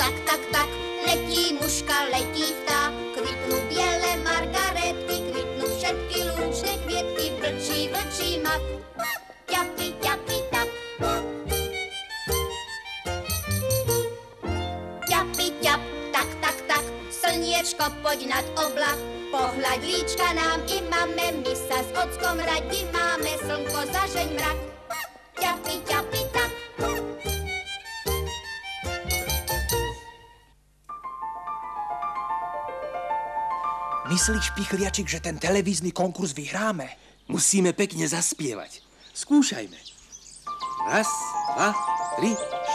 tak, letí muška, letí vták, kvitnú biele margaretky, kvitnú všetky lúčne kvietky, vlčí mak. Ťapi, tak. Ťapi, tak, slniečko, poď nad oblak, pohľaď líčka nám i máme, my sa s ockom radi máme, slnko zažeň mrak. Ťapi, tak. Myslíš, Pichliačik, že ten televízny konkurs vyhráme? Musíme pekne zaspievať. Skúšajme. 1, 2, 3,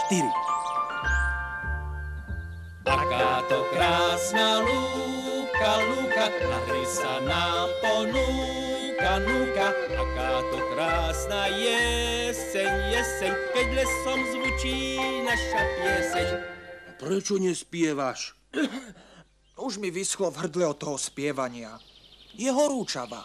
4. Aká to krásna lúka, na hry sa nám ponúka. Aká to krásna jeseň, keď lesom zvučí naša pieseň. Prečo nespievaš? Už mi vyschlo v hrdle od toho spievania. Je horúčava.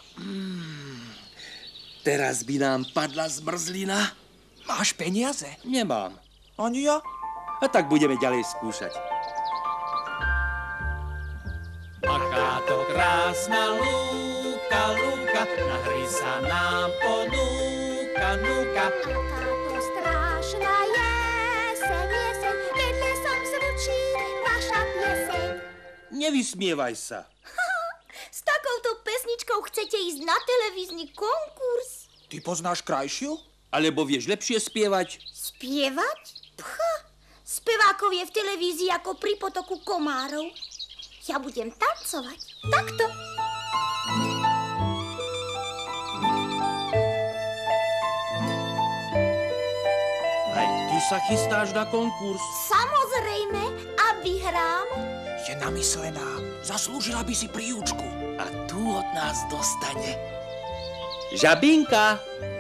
Teraz by nám padla zmrzlina. Máš peniaze? Nemám. Ani ja? A tak budeme ďalej skúšať. Aká to krásna lúka, na hry sa nám ponúka. Aká to strášna jeseň, keď lesom zvučí naša pieseň. Nevysmievaj sa. S takouto pesničkou chcete ísť na televízny konkurs? Ty poznáš krajšiu? Alebo vieš lepšie spievať? Spievať? Spevákov je v televízii ako pri potoku komárov. Ja budem tancovať. Takto. Aj ty sa chystáš na konkurs? Samozrejme, a vyhrám. Je namyslená. Zaslúžila by si príučku. A tu od nás dostane. Žabinka!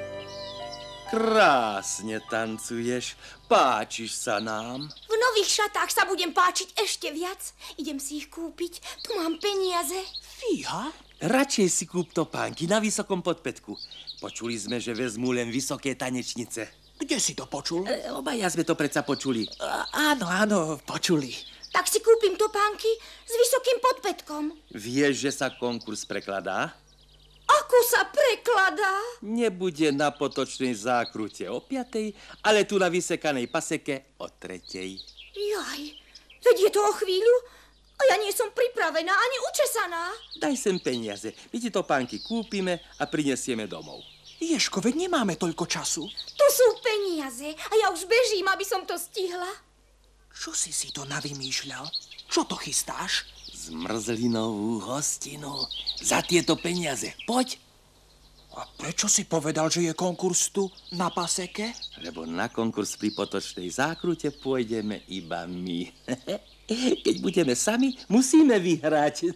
Krásne tancuješ. Páčiš sa nám. V nových šatách sa budem páčiť ešte viac. Idem si ich kúpiť. Tu mám peniaze. Fíha? Radšej si kúp topánky na vysokom podpätku. Počuli sme, že vezmú len vysoké tanečnice. Kde si to počul? Obaja sme to predsa počuli. Áno, počuli. Tak si kúpim topánky s vysokým podpätkom. Vieš, že sa konkurs prekladá? Ako sa prekladá? Nebude na potočnej zákrute o 5, ale tu na vysekanej paseke o 3. Jaj, veď je to o chvíľu a ja nie som pripravená ani učesaná. Daj sem peniaze. My ti topánky kúpime a prinesieme domov. Ježko, veď nemáme toľko času. Tu sú peniaze a ja už bežím, aby som to stihla. Čo si to navymýšľal? Čo to chystáš? Zmrzlinovú hostinu. Za tieto peniaze. Poď. A prečo si povedal, že je konkurs tu na paseke? Lebo na konkurs pri potočnej zákrute pôjdeme iba my. Keď budeme sami, musíme vyhrať.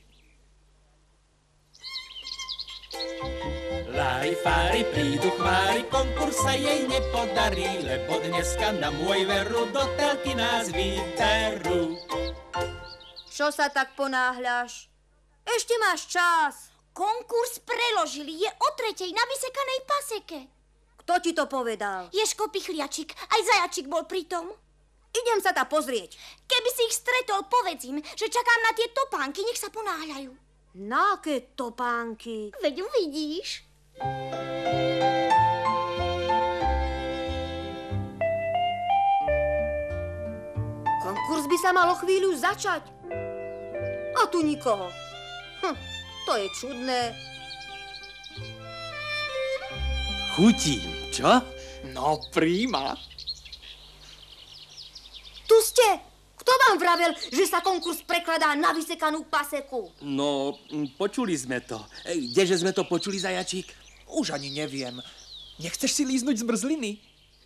Larifári, prídu chvári, konkurs sa jej nepodarí, lebo dneska na môj veru do telky nás vyberú. Čo sa tak ponáhľaš? Ešte máš čas. Konkurs preložili, je o 3 na vysekanej paseke. Kto ti to povedal? Ježko Pichliačik, aj Zajačik bol pritom. Idem sa ta pozrieť. Keby si ich stretol, povedz im, že čakám na tie topánky, nech sa ponáhľajú. Na aké topánky? Veď uvidíš. Konkurs by sa malo chvíľu začať. A tu nikoho. To je čudné. Chutím, čo? No, príma. Tu ste. Kto vám vravel, že sa konkurs prekladá na vysekanú paseku? No, počuli sme to. Kdeže sme to počuli, Zajačík? Už ani neviem. Nechceš si líznuť zmrzliny?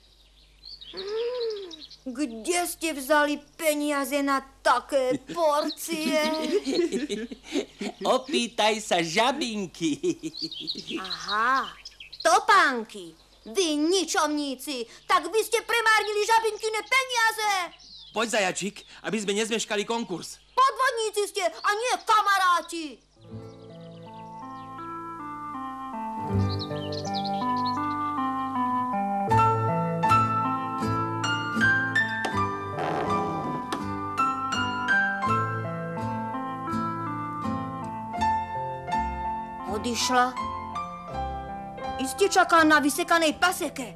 Kde ste vzali peniaze na také porcie? Opýtaj sa Žabinky. Aha, topánky. Vy ničomníci, tak vy ste premárnili Žabinkine peniaze. Poď, Zajačík, aby sme nezmeškali konkurs. Podvodníci ste a nie kamaráti. prišla. Iste čaká na vysekanej paseke.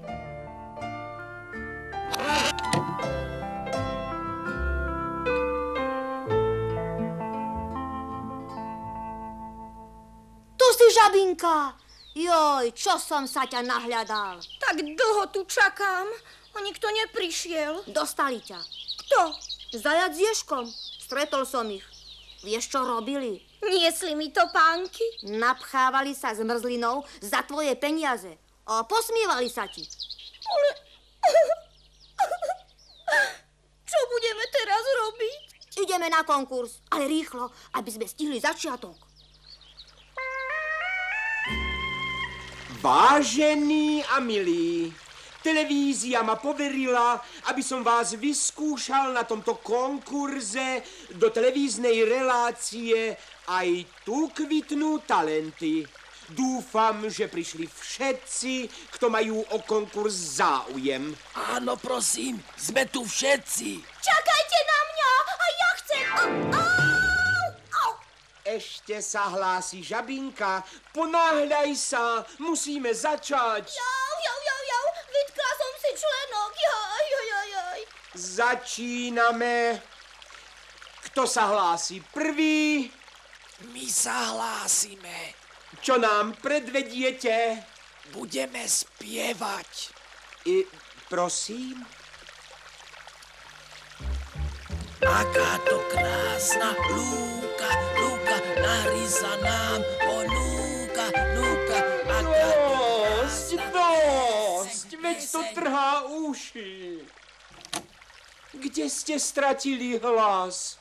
Tu si, žabinka. Joj, čo som sa ťa nahľadal. Tak dlho tu čakám a nikto neprišiel. Dostali ťa. Kto? Zajac s Ježkom. Stretol som ich. Vieš, čo robili? Niesli mi topánky? Napchávali sa zmrzlinou za tvoje peniaze. A posmievali sa ti. Ale... Čo budeme teraz robiť? Ideme na konkurs, ale rýchlo, aby sme stihli začiatok. Vážení a milí, televízia ma poverila, aby som vás vyskúšal na tomto konkurze do televíznej relácie Aj tu kvitnú talenty. Dúfam, že prišli všetci, kto majú o konkurs záujem. Áno, prosím, sme tu všetci. Čakajte na mňa a ja chcem... Ešte sa hlási žabinka. Ponáhľaj sa, musíme začať. Jau, vytkla som si členok. Jaj. Začíname. Kto sa hlási prvý? My sa hlásime. Čo nám predvediete? Budeme spievať. Prosím? Aká to krásna lúka, lúka, nahry sa nám ponúka, núka, aká to Dosť, veď to trhá uši. Kde ste stratili hlas?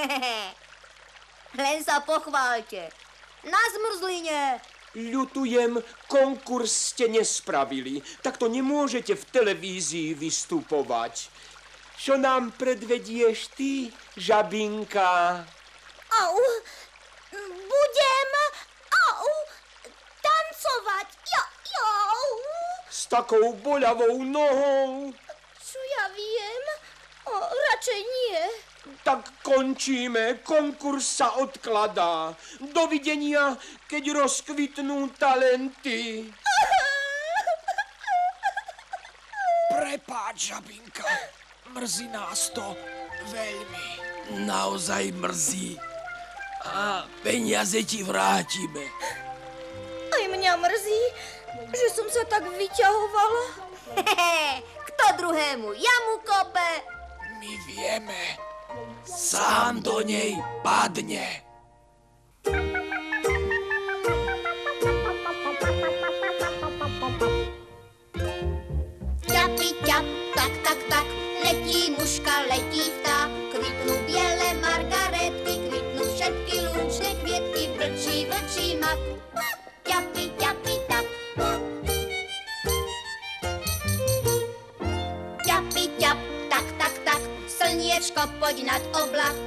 Len sa pochváľte. Na zmrzline. Ľutujem, konkurs ste nespravili. Takto nemôžete v televízii vystupovať. Čo nám predvedieš ty, žabinka? Budem tancovať. S takou boľavou nohou. Čo ja viem? Radšej nie. Tak končíme, konkurs sa odkladá. Dovidenia, keď rozkvitnú talenty. Prepáč, žabinka. Mrzí nás to veľmi. naozaj mrzí. A peniaze ti vrátime. Aj mňa mrzí, že som sa tak vyťahovala. Kto druhému jamu kope? My vieme. Sám do nej padne. Ťapi, ťap, tak, tak, tak, letí muška, letí vták, kvitnú biele margaretky, kvitnú všetky lúčne kvietky, vlčí, vlčí mak. Ťapi, ťapi, tak. Ťapi, ťap, tak, tak, tak, slniečko poď nad oblak,